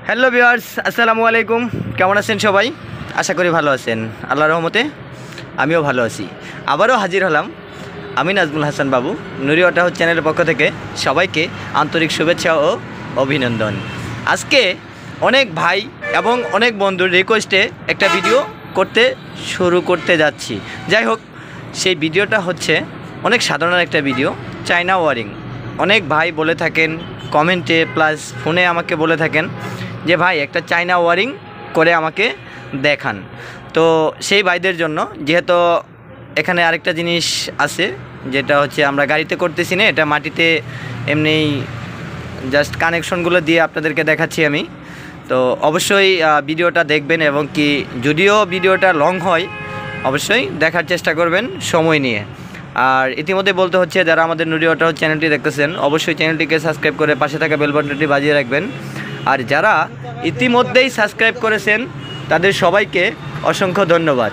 Hello viewers, আসসালামু আলাইকুম। কেমন আছেন সবাই? আশা করি ভালো আছেন। আল্লাহর রহমতে আমিও ভালো আছি। আবারও হাজির হলাম আমি নাজমুল হাসান বাবু, নুরি ওয়াটার হাউস চ্যানেলের পক্ষ থেকে সবাইকে আন্তরিক শুভেচ্ছা ও অভিনন্দন। আজকে অনেক ভাই এবং অনেক বন্ধুর রিকোয়েস্টে একটা ভিডিও শুরু করতে যাচ্ছি। যাই হোক, সেই ভিডিওটা হচ্ছে অনেক সাধারণ একটা ভিডিও, চায়না ওয়ারিং। অনেক ভাই বলে থাকেন কমেন্টে প্লাস ফোনে আমাকে বলে থাকেন যে ভাই একটা চায়না ওয়ারিং করে আমাকে দেখান। তো সেই ভাইদের জন্য, যেহেতু এখানে আরেকটা জিনিস আছে যেটা হচ্ছে আমরা গাড়িতে করতেছি না, এটা মাটিতে এমনি জাস্ট কানেকশনগুলো দিয়ে আপনাদেরকে দেখাচ্ছি আমি। তো অবশ্যই ভিডিওটা দেখবেন এবং কি যদিও ভিডিওটা লং হয় অবশ্যই দেখার চেষ্টা করবেন সময় নিয়ে। আর ইতিমধ্যে বলতে হচ্ছে, যারা আমাদের নুরি ওয়াটার হাউস চ্যানেলটি দেখতেছেন অবশ্যই চ্যানেলটিকে সাবস্ক্রাইব করে পাশে থাকা বেল বাটনটি বাজিয়ে রাখবেন। আর যারা ইতিমধ্যেই সাবস্ক্রাইব করেছেন তাদের সবাইকে অসংখ্য ধন্যবাদ।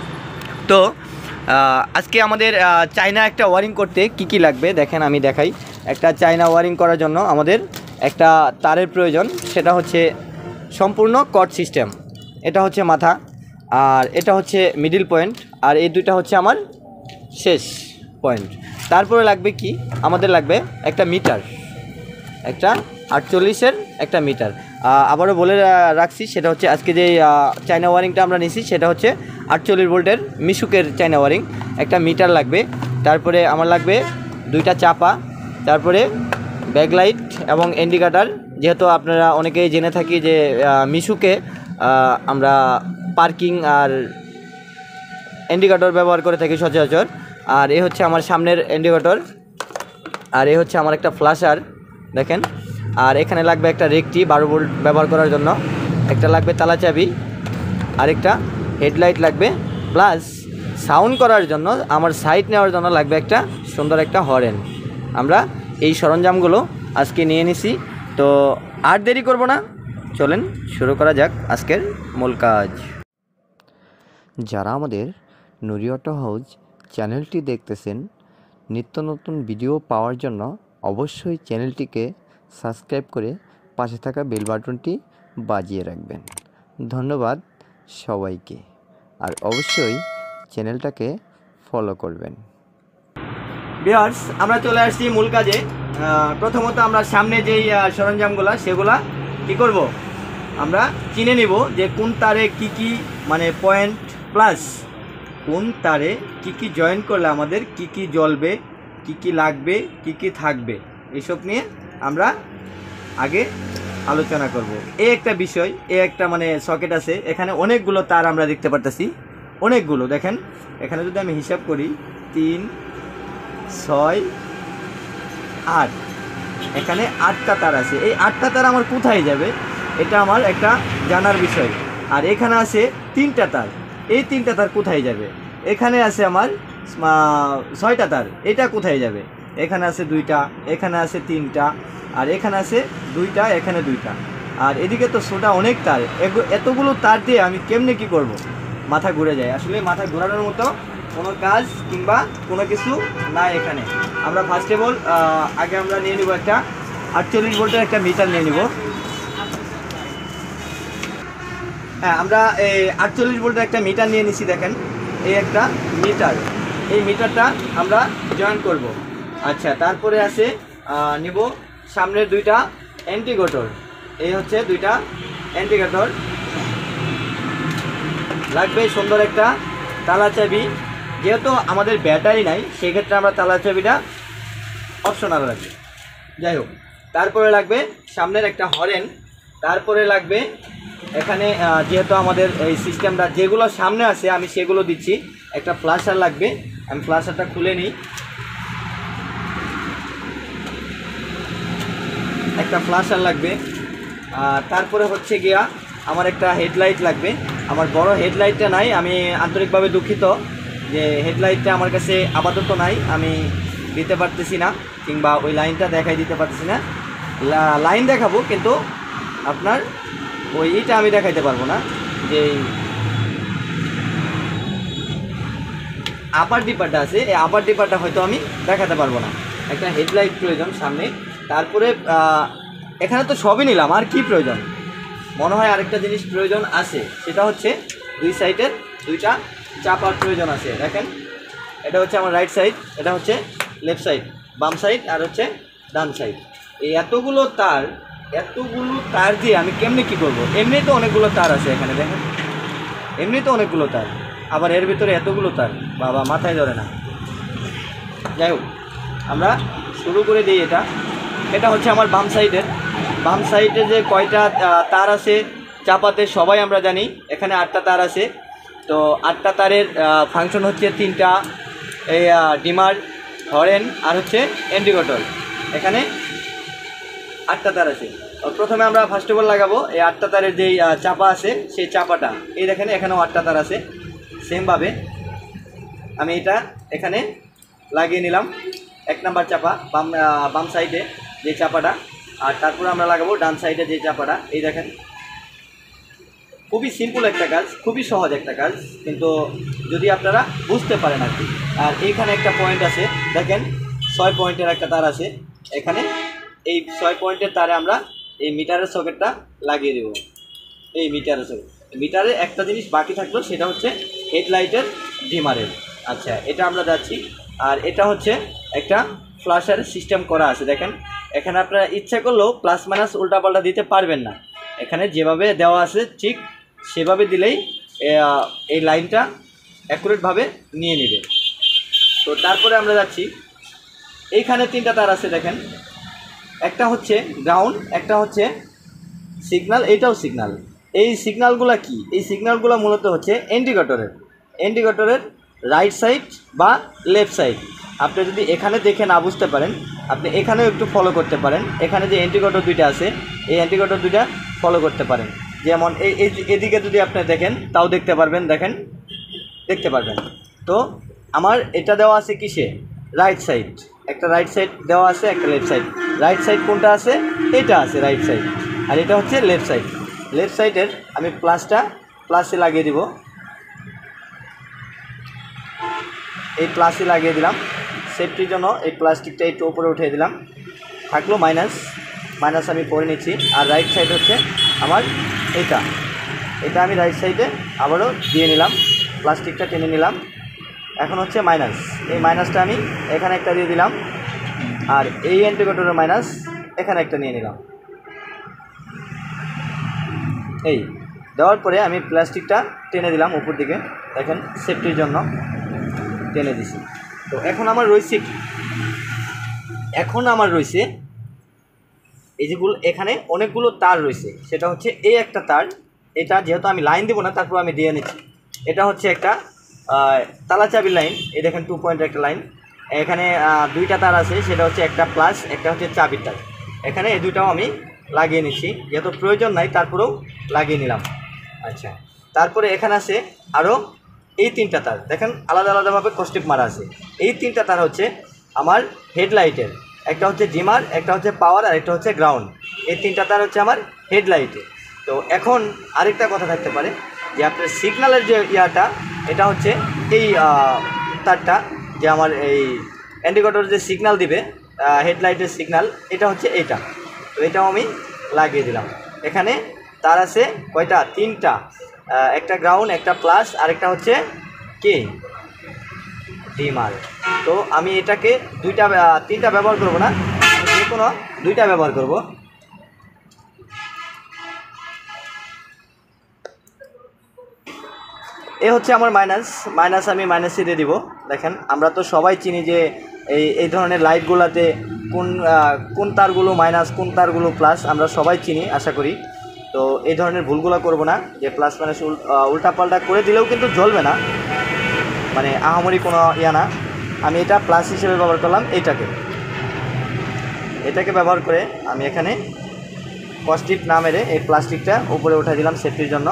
তো আজকে আমাদের চায়না একটা ওয়ারিং করতে কি লাগবে দেখেন, আমি দেখাই। একটা চায়না ওয়ারিং করার জন্য আমাদের একটা তারের প্রয়োজন, সেটা হচ্ছে সম্পূর্ণ কর্ড সিস্টেম। এটা হচ্ছে মাথা, আর এটা হচ্ছে মিডিল পয়েন্ট, আর এই দুইটা হচ্ছে আমার শেষ পয়েন্ট। তারপরে লাগবে কি, আমাদের লাগবে একটা মিটার, একটা 48-এর একটা মিটার। আবারও বলে রাখছি, সেটা হচ্ছে আজকে যে চায়না ওয়ারিংটা আমরা নিছি সেটা হচ্ছে 48 ভোল্টের মিশুকের চায়না ওয়ারিং। একটা মিটার লাগবে, তারপরে আমার লাগবে দুইটা চাপা, তারপরে ব্যাকলাইট এবং ইন্ডিকেটার। যেহেতু আপনারা অনেকেই জেনে থাকি যে মিশুকে আমরা পার্কিং আর ইন্ডিকেটর ব্যবহার করে থাকি সচরাচর। আর এই হচ্ছে আমার সামনের ইন্ডিকেটর, আর এই হচ্ছে আমার একটা ফ্ল্যাশার দেখেন। আর এখানে লাগবে একটা রেকটি 12 ভোল্ট ব্যবহার করার জন্য, একটা লাগবে তালা চাবি, আরেকটা হেডলাইট লাগবে, প্লাস সাউন্ড করার জন্য আমার সাইড নেওয়ার জন্য লাগবে একটা সুন্দর একটা হর্ন। আমরা এই সরঞ্জামগুলো আজকে নিয়ে নিছি। তো আর দেরি করব না, চলেন শুরু করা যাক আজকের মূল কাজ। যারা আমাদের নুরি ওয়াটার হাউস চ্যানেলটি দেখতেছেন, নিত্য নতুন ভিডিও পাওয়ার জন্য অবশ্যই চ্যানেলটিকে সাবস্ক্রাইব করে পাশে থাকা বেল বাটনটি বাজিয়ে রাখবেন। ধন্যবাদ সবাইকে, আর অবশ্যই চ্যানেলটাকে ফলো করবেন। ভিউয়ার্স, আমরা চলে আসছি মূল কাজে। প্রথমত আমরা সামনে যেই সরঞ্জামগুলো সেগুলা কি করব, আমরা চিনে নিব যে কোন তারে কি মানে পয়েন্ট, প্লাস কোন তারে কি জয়েন করলে আমাদের কি জ্বলবে, কি লাগবে, কি থাকবে, এসব নিয়ে আমরা আগে আলোচনা করব। এই একটা বিষয়, এই একটা মানে সকেট আছে, এখানে অনেকগুলো তার আমরা দেখতে পারতেছি, অনেকগুলো। দেখেন এখানে যদি আমি হিসাব করি 3, 6, 8, এখানে 8টা তার আছে। এই 8টা তার আমার কোথায় যাবে এটা আমার একটা জানার বিষয়। আর এখানে আছে 3টা তার, এই 3টা তার কোথায় যাবে? এখানে আছে আমার 6টা তার, এটা কোথায় যাবে? এখানে আছে 2টা, এখানে আছে 3টা, আর এখানে আছে 2টা, এখানে 2টা, আর এদিকে তো ছোটা অনেক তার। এতগুলো তার দিয়ে আমি কেমনে কি করব? মাথা ঘুরে যায়। আসলে মাথা ঘোরানোর মতো কোনো কাজ কিংবা কোনো কিছু নাই এখানে। আমরা ফার্স্ট অফ অল আগে আমরা নিয়ে নেব একটা 48 ভোল্টের একটা মিটার নিয়ে নেব। হ্যাঁ, আমরা এই 48 ভোল্টের একটা মিটার নিয়ে নিছি। দেখেন এই একটা মিটার, এই মিটারটা আমরা জয়েন করব। আচ্ছা, তারপরে আছে নিব সামনের 2টা ইন্ডিকেটর। এই হচ্ছে 2টা ইন্ডিকেটর লাগবে। সুন্দর একটা তালা চাবি, যেহেতু আমাদের ব্যাটারি নাই সেক্ষেত্রে আমরা তালা চাবিটা অপশনাল রাখি। যাই হোক, তারপরে লাগবে সামনের একটা হর্ন, তারপরে লাগবে এখানে যেহেতু আমাদের এই সিস্টেমটা যেগুলো সামনে আছে আমি সেগুলো দিচ্ছি। একটা ফ্ল্যাশার লাগবে, আমি ফ্ল্যাশারটা খুলে নিই। একটা ফ্ল্যাশার লাগবে, তারপরে হচ্ছে গিয়া আমার একটা হেডলাইট লাগবে। আমার বড় হেডলাইটটা নাই, আমি আন্তরিকভাবে দুঃখিত যে হেডলাইটটা আমার কাছে আপাতত নাই, আমি দিতে পারতেছি না, কিংবা ওই লাইনটা দেখাই দিতে পারতেছি না। লাইন দেখাবো কিন্তু আপনার ওই ইটা আমি দেখাইতে পারবো না, যে আপার ডিপারটা আছে, এই আপার ডিপারটা হয়তো আমি দেখাতে পারবো না। একটা হেডলাইট প্রয়োজন সামনে। তারপরে এখানে তো সবই নিলাম, আর কি প্রয়োজন? মনে হয় আরেকটা জিনিস প্রয়োজন আছে, সেটা হচ্ছে দুই সাইডের দুইটা চাপার প্রয়োজন আছে। দেখেন, এটা হচ্ছে আমার রাইট সাইড, এটা হচ্ছে লেফট সাইড, বাম সাইড আর হচ্ছে ডান সাইড। এই এতগুলো তার দিয়ে আমি কেমনি কী করবো? এমনি তো অনেকগুলো তার আছে এখানে, দেখেন এমনি তো অনেকগুলো তার, আবার এর ভিতরে এতগুলো তার, বাবা মাথায় ধরে না। যাই হোক, আমরা শুরু করে দিই। এটা হচ্ছে আমার বাম সাইডে যে কয়টা তার আছে চাপাতে সবাই আমরা জানি। এখানে 8টা তার আছে। তো 8টা তারের ফাংশন হচ্ছে 3টা এই ডিমার, হরেন আর হচ্ছে ইন্ডিকেটর। এখানে 8টা তার আছে। প্রথমে আমরা ফার্স্ট অফ অল লাগাবো এই 8টা তারের যেই চাপা আছে সেই চাপাটা। এই দেখেন এখানেও 8টা তার আছে। সেমভাবে আমি এটা এখানে লাগিয়ে নিলাম, 1 নাম্বার চাপা বাম সাইডে যে চাপাটা। আর তারপরে আমরা লাগাবো ডান সাইডে যে চাপাটা। এই দেখেন, খুবই সিম্পল একটা কাজ, খুবই সহজ একটা কাজ, কিন্তু যদি আপনারা বুঝতে পারেন আর কি। আর এইখানে একটা পয়েন্ট আছে, দেখেন 6 পয়েন্টের একটা তার আছে এখানে। এই 6 পয়েন্টের তারে আমরা এই মিটারের সকেটটা লাগিয়ে দেব। এই মিটারের সকেট, মিটারে একটা জিনিস বাকি থাকলো, সেটা হচ্ছে হেডলাইটের ডিমারের। আচ্ছা, এটা আমরা যাচ্ছি। আর এটা হচ্ছে একটা ফ্ল্যাশের সিস্টেম করা আছে। দেখেন, এখানে আপনারা ইচ্ছা করলেও প্লাস মাইনাস উল্টাপাল্টা দিতে পারবেন না। এখানে যেভাবে দেওয়া আছে ঠিক সেভাবে দিলেই এই লাইনটা অ্যাকুরেটভাবে নিয়ে নেবে। তো তারপরে আমরা যাচ্ছি, এইখানে 3টা তার আছে দেখেন, একটা হচ্ছে গ্রাউন্ড, একটা হচ্ছে সিগন্যাল, এইটাও সিগন্যাল। এই সিগন্যালগুলো কি? এই সিগন্যালগুলো মূলত হচ্ছে ইন্ডিকেটরের রাইট সাইড বা লেফট সাইড। আপনি যদি এখানে দেখে না বুঝতে পারেন, আপনি এখানেও একটু ফলো করতে পারেন। এখানে যে ইন্ডিকেটর দুইটা আছে, এই ইন্ডিকেটর দুইটা ফলো করতে পারেন। যেমন এদিকে যদি আপনি দেখেন তাও দেখতে পারবেন, দেখতে পারবেন। তো আমার এটা দেওয়া আছে কিসে? Right side. একটা রাইট সাইড দেওয়া আছে, একটা লেফট সাইড। রাইট সাইড কোনটা আছে? এটা আছে রাইট সাইড, আর এটা হচ্ছে লেফট সাইড। লেফট সাইডের আমি প্লাসে লাগিয়ে দিব। এই প্লাসে লাগিয়ে দিলাম সেফটির জন্য। এই প্লাস্টিকটা একটু উপরে উঠিয়ে দিলাম, থাকলো মাইনাস আমি করে নিচ্ছি। আর রাইট সাইড হচ্ছে আমার এটা আমি রাইট সাইডে আবারও দিয়ে নিলাম, প্লাস্টিকটা টেনে নিলাম। এখন হচ্ছে মাইনাস, এই মাইনাসটা আমি এখানে একটা দিয়ে দিলাম, আর এই ইন্ডিকেটরের মাইনাস এখানে একটা নিয়ে নিলাম। এই দেওয়ার পরে আমি প্লাস্টিকটা টেনে দিলাম উপর দিকে, দেখেন সেফটির জন্য টেনে দিছি। তো এখন আমার রয়েছে এই যেগুলো, এখানে অনেকগুলো তার রয়েছে। সেটা হচ্ছে এই একটা তার, এটা যেহেতু আমি লাইন দেবো না তারপর আমি দিয়ে নিচ্ছি। এটা হচ্ছে একটা তালা চাবির লাইন। এই দেখেন 2 পয়েন্টের একটা লাইন। এখানে 2টা তার আছে, সেটা হচ্ছে একটা প্লাস, একটা হচ্ছে চাবির তার। এখানে এই দুটাও আমি লাগিয়ে নিচ্ছি, যেহেতু প্রয়োজন নাই তারপরেও লাগিয়ে নিলাম। আচ্ছা, তারপরে এখানে আছে আরও এই 3টা তার, দেখেন আলাদা আলাদাভাবে কস্টিপ মারা আছে। এই 3টা তার হচ্ছে আমার হেডলাইটের, একটা হচ্ছে ডিমার, একটা হচ্ছে পাওয়ার, আর একটা হচ্ছে গ্রাউন্ড। এই 3টা তার হচ্ছে আমার হেডলাইটে। তো এখন আরেকটা কথা থাকতে পারে যে আপনার সিগন্যালের যে এটা হচ্ছে এই তারটা, যে আমার এই ইন্ডিকেটর যে সিগন্যাল দিবে, হেডলাইটের সিগন্যাল, এটা হচ্ছে এইটা। তো এটাও আমি লাগিয়ে দিলাম। এখানে তার আছে কয়টা? 3টা, একটা গ্রাউন্ড, একটা প্লাস, আরেকটা হচ্ছে কি ডিমার। তো আমি এটাকে 3টা ব্যবহার করব না, যে কোনো 2টা ব্যবহার করব। এ হচ্ছে আমার মাইনাস আমি মাইনাসে দিয়ে দিব। দেখেন, আমরা তো সবাই চিনি যে এই ধরনের লাইটগুলোতে কোন তারগুলো মাইনাস, কোন তারগুলো প্লাস, আমরা সবাই চিনি আশা করি। তো এই ধরনের ভুলগুলো করব না, যে প্লাস মাইনাস উল্টাপাল্টা করে দিলেও কিন্তু জ্বলবে না, মানে আহামরি কোনো না। আমি এটা প্লাস হিসেবে ব্যবহার করলাম। এটাকে ব্যবহার করে আমি এখানে পজিটিভ না মেরে এই প্লাস্টিকটা উপরে উঠে দিলাম সেফটির জন্য।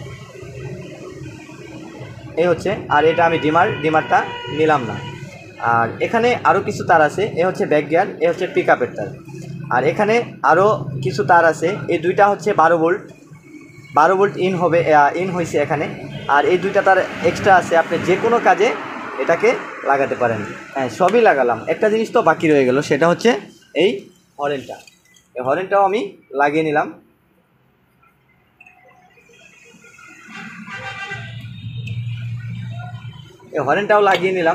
এই হচ্ছে, আর এটা আমি ডিমারটা নিলাম না। আর এখানে আরও কিছু তার আছে, এ হচ্ছে ব্যাক গিয়ার, এ হচ্ছে পিক আপের তার। আর এখানে আরও কিছু তার আছে, এই 2টা হচ্ছে 12 ভোল্ট ইন হয়েছে এখানে। আর এই 2টা তার এক্সট্রা আছে, আপনি যে কোনো কাজে এটাকে লাগাতে পারেন। হ্যাঁ, সবই লাগালাম। একটা জিনিস তো বাকি রয়ে গেল, সেটা হচ্ছে এই হরেনটা। এই হরেনটাও আমি লাগিয়ে নিলাম। এই হরেনটাও লাগিয়ে নিলাম।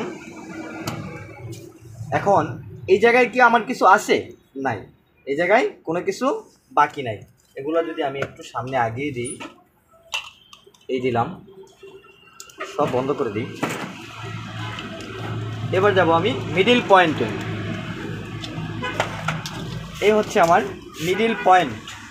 এখন এই জায়গায় কি আমার কিছু আছে? নাই, এই জায়গায় কোনো কিছু বাকি নাই। এগুলো যদি আমি একটু সামনে আগিয়ে দিই, এই দিলাম, সব বন্ধ করে দিই। এবার যাব আমি মিডিল পয়েন্টে। এই হচ্ছে আমার মিডিল পয়েন্ট।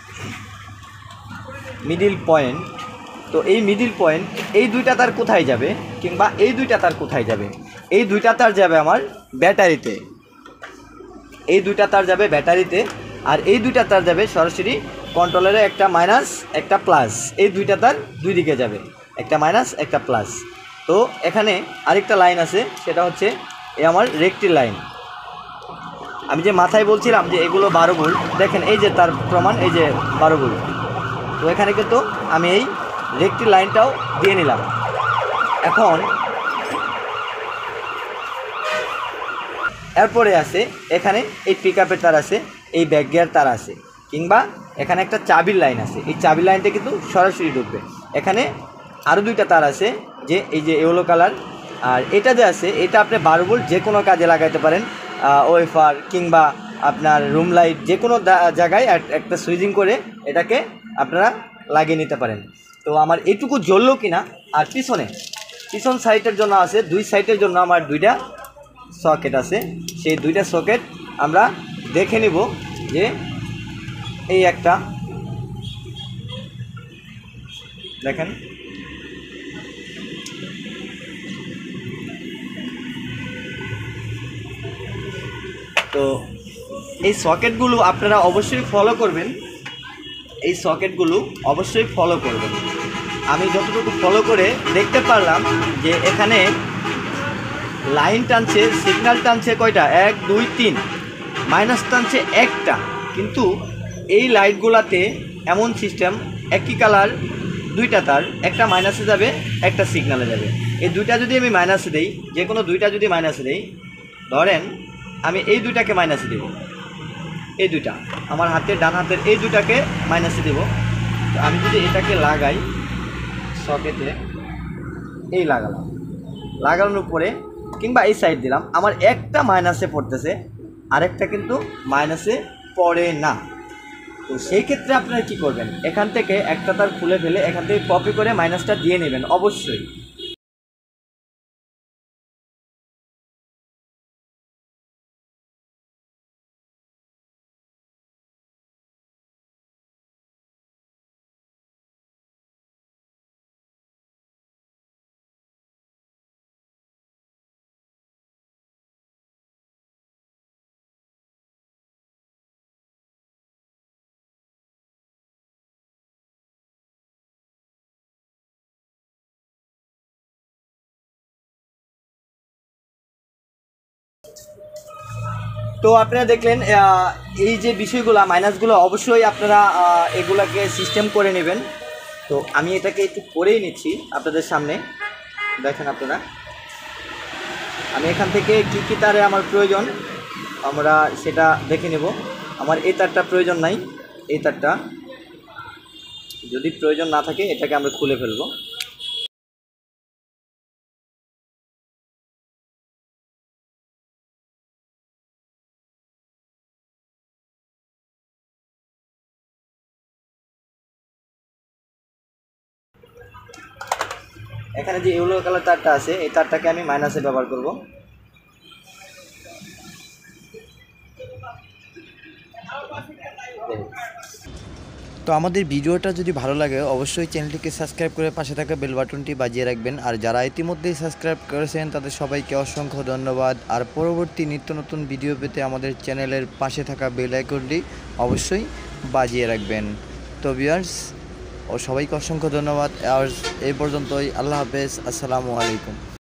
তো এই মিডিল পয়েন্ট, এই দুইটা তার কোথায় যাবে, কিংবা এই দুইটা তার কোথায় যাবে? এই দুইটা তার যাবে আমার ব্যাটারিতে। এই দুইটা তার যাবে ব্যাটারিতে, আর এই দুইটা তার যাবে সরাসরি কন্ট্রোলারে, একটা মাইনাস একটা প্লাস। এই দুইটা তার দুই দিকে যাবে, একটা মাইনাস একটা প্লাস। তো এখানে আরেকটা লাইন আছে, সেটা হচ্ছে এই আমার রেক্টি লাইন। আমি যে মাথায় বলছিলাম যে এগুলো 12 ভোল্ট, দেখেন এই যে তার প্রমাণ, এই যে 12 ভোল্ট। তো এখানে কিন্তু আমি এই রেক্টি লাইনটাও দিয়ে নিলাম। এখন এরপরে আছে এখানে এই পিক আপের তার আছে, এই ব্যাক গিয়ার তার আছে, কিংবা এখানে একটা চাবির লাইন আছে। এই চাবির লাইনটা কিন্তু সরাসরি ঢুকবে। এখানে আরও দুইটা তার আছে, যে এই যে ইয়েলো কালার। আর এটা যে আছে, এটা আপনি 12 ভোল্ট যে কোনো কাজে লাগাইতে পারেন, ওয়েফার কিংবা আপনার রুম লাইট, যে কোনো জায়গায় একটা সুইচিং করে এটাকে আপনারা লাগিয়ে নিতে পারেন। তো আমার এইটুকু জ্বললো কিনা। আর পিছন সাইডের জন্য আছে, দুই সাইডের জন্য আমার দুইটা সকেট আছে। সেই দুইটা সকেট আমরা দেখে নিব, যে এই একটা দেখেন, তো এই সকেটগুলো আপনারা অবশ্যই ফলো করবেন। এই সকেটগুলো অবশ্যই ফলো করবেন। আমি যতটুকু ফলো করে দেখতে পারলাম যে এখানে লাইন টানছে, সিগন্যাল টানছে কয়টা, 1 2 3, মাইনাস টানছে একটা। কিন্তু এই লাইটগুলাতে এমন সিস্টেম, একই কালার দুইটা তার, একটা মাইনাসে যাবে একটা সিগন্যালে যাবে। এই দুইটা যদি আমি মাইনাসে দেই, যে কোনো দুইটা যদি মাইনাসে দেই, ধরেন আমি এই দুইটাকে মাইনাসে দেব, এই দুইটা আমার হাতের ডান হাতের এই দুইটাকে মাইনাসে দেব। তো আমি যদি এটাকে লাগাই সকেটে, এই লাগানোর পরে কিংবা এই সাইড দিলাম, আমার একটা মাইনাসে পড়তেছে, আরেকটা কিন্তু মাইনাসে পড়ে না। তো সেই ক্ষেত্রে আপনারা কী করবেন, এখান থেকে একটা তার খুলে ফেলে এখান থেকে কপি করে মাইনাসটা দিয়ে নেবেন অবশ্যই। তো আপনারা দেখলেন এই যে বিষয়গুলো, মাইনাসগুলো অবশ্যই আপনারা এগুলাকে সিস্টেম করে নেবেন। তো আমি এটাকে একটু করেই নিচ্ছি আপনাদের সামনে, দেখেন আপনারা। আমি এখান থেকে কী কী তারে আমার প্রয়োজন আমরা সেটা দেখে নেব। আমার এই তারটা প্রয়োজন নাই, এই তারটা যদি প্রয়োজন না থাকে এটাকে আমরা খুলে ফেলবো। এখানে যে ইয়েলো কালার তারটা আছে, এই তারটাকে আমি মাইনাসে ব্যবহার করব। তো আমাদের ভিডিওটা যদি ভালো লাগে অবশ্যই চ্যানেলটিকে সাবস্ক্রাইব করে পাশে থাকা বেল বাটনটি বাজিয়ে রাখবেন। আর যারা ইতিমধ্যেই সাবস্ক্রাইব করেছেন তাদের সবাইকে অসংখ্য ধন্যবাদ। আর পরবর্তী নিত্য নতুন ভিডিও পেতে আমাদের চ্যানেলের পাশে থাকা বেল আইকনটি অবশ্যই বাজিয়ে রাখবেন। তো ভিউয়ার্স ও সবাইকে অসংখ্য ধন্যবাদ। আর এই পর্যন্তই, আল্লাহ হাফেজ, আসসালামু আলাইকুম।